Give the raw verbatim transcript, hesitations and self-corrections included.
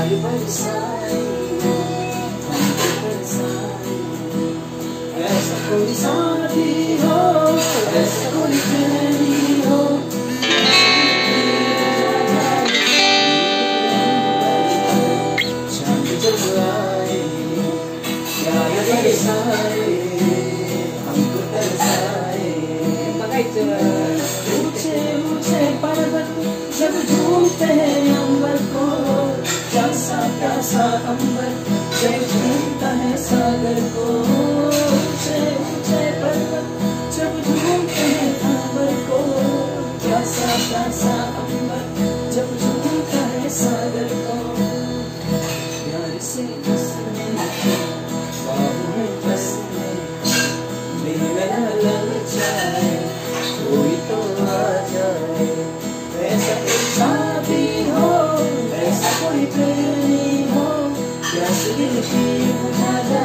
प्यार बरसाए हमको बरसाए। ऐसा कोई साथी हो, ऐसा कोई प्रेमी हो, चांद जब आए प्यार बरसाए हमको तरसाए। ऊंचे ऊंचे पर्वत जब झूमते हैं अंबर को, प्यासा प्यासा अंबर जब झूमता है सागर को। ऊंचे ऊंचे पर्वत जब झूमते हैं अंबर को, प्यासा प्यासा अंबर जब झूमता है सागर को। प्यार से बसने बाहों में बसने मेरा लग जाए, कोई तो आ जाए। ऐसा कोई साथी हो, ऐसा कोई प्रेमी हो, प्यास दिल की बुझा जाए।